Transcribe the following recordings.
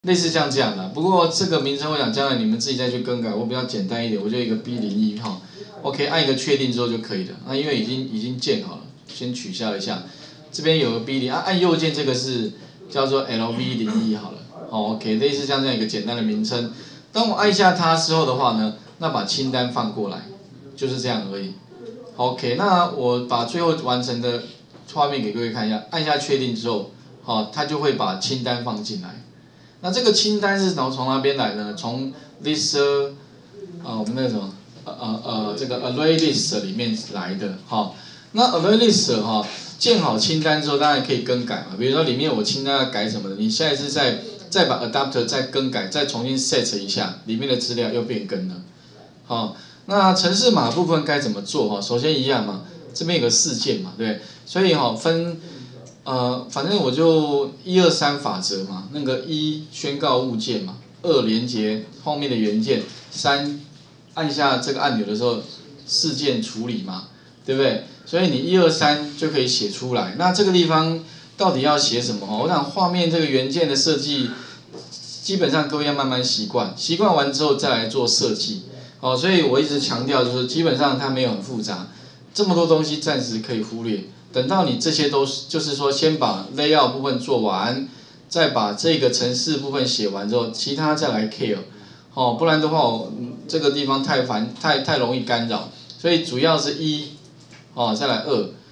类似像这样的。不过这个名称我想将来你们自己再去更改，我比较简单一点，我就一个 B01哈 ，OK， 按一个确定之后就可以了。那因为已经建好了，先取消一下。这边有个 B0，按右键这个是叫做 LV01好了，好 OK， 类似像这样一个简单的名称。当我按下它之后的话呢，那把清单放过来，就是这样而已。OK， 那我把最后完成的画面给各位看一下，按下确定之后，好，它就会把清单放进来。那这个清单是从哪边来的呢？从 list 我们那个什么这个 array list 里面来的哈。那 array list 哈，建好清单之后，当然可以更改嘛。比如说里面我清单要改什么的，你下一次再把 adapter 再更改，再重新 set 一下，里面的资料又变更了。好，那程式码部分该怎么做哈？首先一样嘛，这边有个事件嘛，对不对？所以哈分。反正我就1、2、3法则嘛，那个1宣告物件嘛，2连接后面的元件，3按下这个按钮的时候事件处理嘛，对不对？所以你1、2、3就可以写出来。那这个地方到底要写什么？我想画面这个元件的设计，基本上各位要慢慢习惯，习惯完之后再来做设计。所以我一直强调就是基本上它没有很复杂，这么多东西暂时可以忽略。等到你这些都是，就是说先把 layout 部分做完，再把这个程式部分写完之后，其他再来 care， 不然的话这个地方太烦，太容易干扰，所以主要是1，再来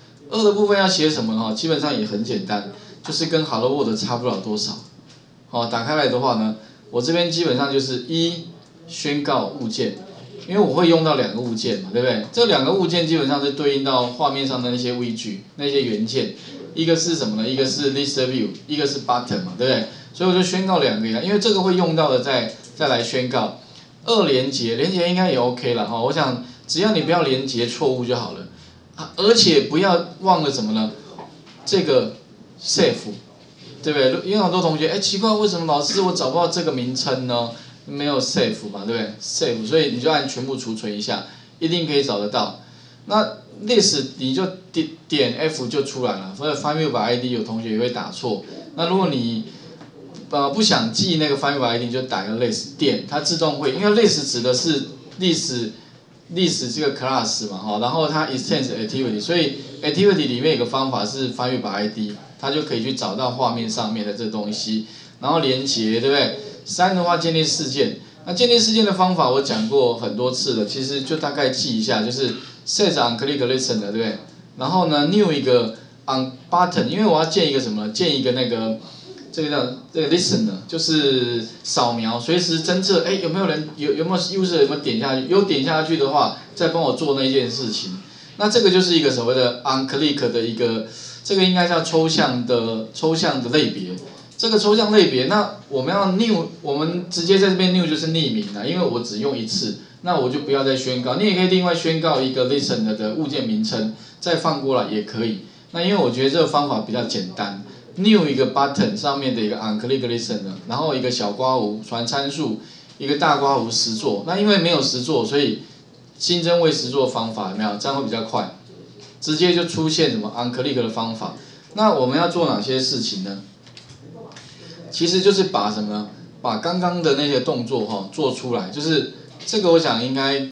2的部分要写什么呢？基本上也很简单，就是跟 Hello World 差不了多少，打开来的话呢，我这边基本上就是1宣告物件。因为我会用到2个物件嘛，对不对？这2个物件基本上是对应到画面上的那些 widget 那些元件，一个是什么呢？一个是 list view， 一个是 button 嘛，对不对？所以我就宣告2个呀，因为这个会用到的再来宣告。2连接应该也 OK 了哈，我想只要你不要连接错误就好了，而且不要忘了什么呢？这个 save， 对不对？因为很多同学奇怪为什么老师我找不到这个名称呢？没有 save 嘛，对不对 ？save， 所以你就按全部储存一下，一定可以找得到。那 list 你就点 F 就出来了，所以 find by ID 有同学也会打错。那如果你不想记那个 find by ID， 就打个 list 点，它自动会，因为 list 指的是list 这个 class 嘛，然后它 extends activity， 所以 activity 里面有个方法是 find by ID， 它就可以去找到画面上面的这东西，然后连接，对不对？3的话建立事件，那建立事件的方法我讲过很多次了，其实就大概记一下，就是 set on click listen 的，对不对？然后呢 new 一个 on button， 因为我要建一个什么？建一个那个这个叫这个 listener， 就是扫描，随时侦测，有没有人有没有 user 有没有点下去？有点下去的话，再帮我做那件事情。那这个就是一个所谓的 on click 的一个，这个应该叫抽象的类别。这个抽象类别，那我们要 new， 我们直接在这边 new 就是匿名了，因为我只用一次，那我就不要再宣告。你也可以另外宣告一个 listener 的物件名称，再放过来也可以。那因为我觉得这个方法比较简单 ，new 一个 button 上面的一个 on click listener， 然后一个小括弧传参数，一个大括弧实作。那因为没有实作，所以新增未实作方法有没有？这样会比较快，直接就出现什么 on click 的方法。那我们要做哪些事情呢？其实就是把什么呢？把刚刚的那些动作做出来，就是这个我想应该